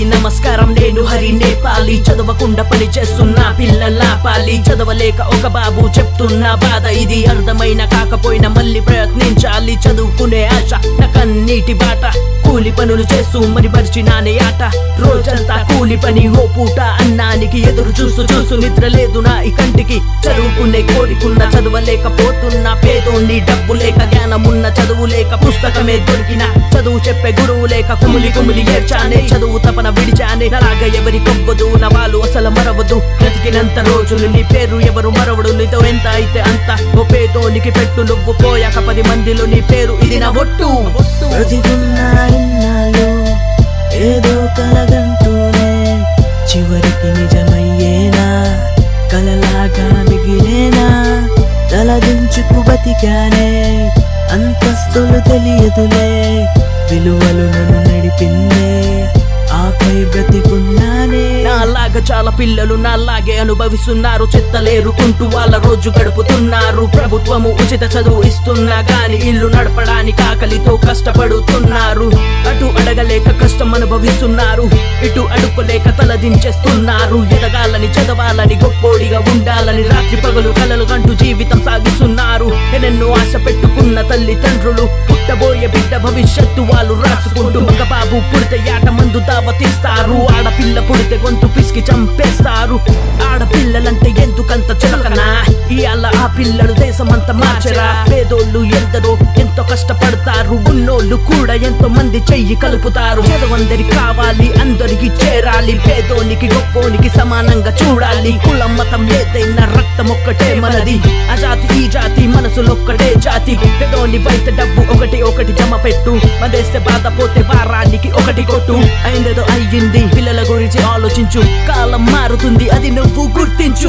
నమస్కారం నేను హరి నేపాలి చదవకుండా పని చేస్తున్నా పిల్లలాపాలి చదవలేక ఒక బాబు చెప్తున్నా బాధ ఇది అర్థమైన కాకపోయినా మళ్ళీ ప్రయత్నించాలి చదువుకునే ఆశ నాకన్నీటి బాట కూలి పనులు చేస్తూ మరి మరిచినానే ఆట రోజంతా కూలి పని ఓ పూట అన్నానికి ఎదురు చూస్తూ నిద్ర లేదు నా ఈ కంటికి చదువుకునే కోరికున్న చదవలేకపోతున్నా పేదోన్ని డబ్బు లేక జ్ఞానమున్న చదువు లేక పుస్తకమే దొరికిన చదువు చెప్పే గురువు లేక కుమిలి ఏడ్చానే చదువు తపన విడిచానే అలాగా ఎవరి కొవ్వదు నా వాళ్ళు అసలు మరవదు బ్రతికినంత రోజులు నీ పేరు ఎవరు మరవడు నీతో ఎంత అయితే అంత ఓ పేదోనికి పెట్టు నువ్వు పోయాక 10 మందిలో నీ పేరు ఇది నా ఒట్టు ఏదో కలగంటూనే చివరికి నిజమయ్యేనా కలలాగా మిగిలేనా తలదించుకు బతికానే అంతస్తులు తెలియదులే విలువలు నన్ను నడిపిందే ఆపై బ్రతికున్నానే నాలాగా చాలా పిల్లలు నాలాగే అనుభవిస్తున్నారు చెత్తలేరుకుంటూ వాళ్ళ రోజు గడుపుతున్నారు ప్రభుత్వము ఉచిత చదువు ఇస్తున్నా గాని ఇల్లు నడపడానికి ఆకలితో కష్టపడుతున్నారు అటు అడగలేక కష్టం అనుభవిస్తున్నారు ఇటు అడుపులేక తలదించేస్తున్నారు ఎదగాలని చదవాలని గొప్పోడిగా ఉండాలని రాత్రి పగలు కలలు కంటూ జీవితం సాగిస్తున్నారు ఎన్నెన్నో ఆశ పెట్టుకున్న తల్లిదండ్రులు పుట్టబోయే బిడ్డ భవిష్యత్తు వాళ్ళు రాసుకుంటూ మగ బాబు పుడితే యాట మందు దావతిస్తారు ఆడపిల్ల పుడితే గొంతు పిసికి చంపేస్తారు ఆడపిల్లలంటే ఎందుకంత చులకనా ఇయాల ఆ పిల్లలు దేశమంతా మార్చరా పేదోళ్ళు ఎందరో ఎంతో కష్టపడతారు ఉన్నోళ్ళు కూడా ఎంతో మంది చెయ్యి కలుపుతారు చదవందరికి కావాలి అందరికి చేరాలి పేదోనికి గొప్పోనికి సమానంగా చూడాలి కులం మతం ఏదైనా రక్తం ఒక్కటే మనది ఆ జాతి ఈ జాతి మనసులొక్కటే జాతి పేదోని బయట డబ్బు ఒకటి జమ పెట్టు మదేస్తే బాధపోతే వారానికి ఒకటి కొట్టు అయిందేదో అయ్యింది పిల్లల గురించి ఆలోచించు కాలం మారుతుంది అది నువ్వు గుర్తించు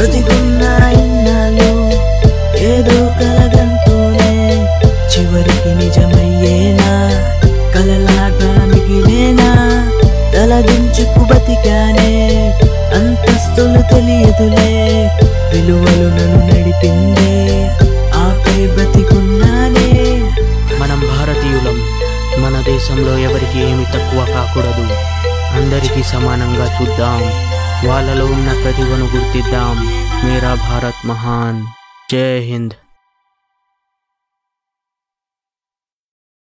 ఏదో కలగంటూనే చివరికి నిజమయ్యేనా కలలాగా మిగిలేనా తలదించుకు బతికానే అంతస్తులు తెలియదులే విలువలు నన్ను నడిపిందే ఆపై బ్రతికున్నానే మనం భారతీయులం మన దేశంలో ఎవరికి ఏమి తక్కువ కాకూడదు అందరికీ సమానంగా చూద్దాం వాళ్ళలో ఉన్న ప్రతిభను గుర్తిద్దాం మేరా భారత్ మహాన్ జై హింద్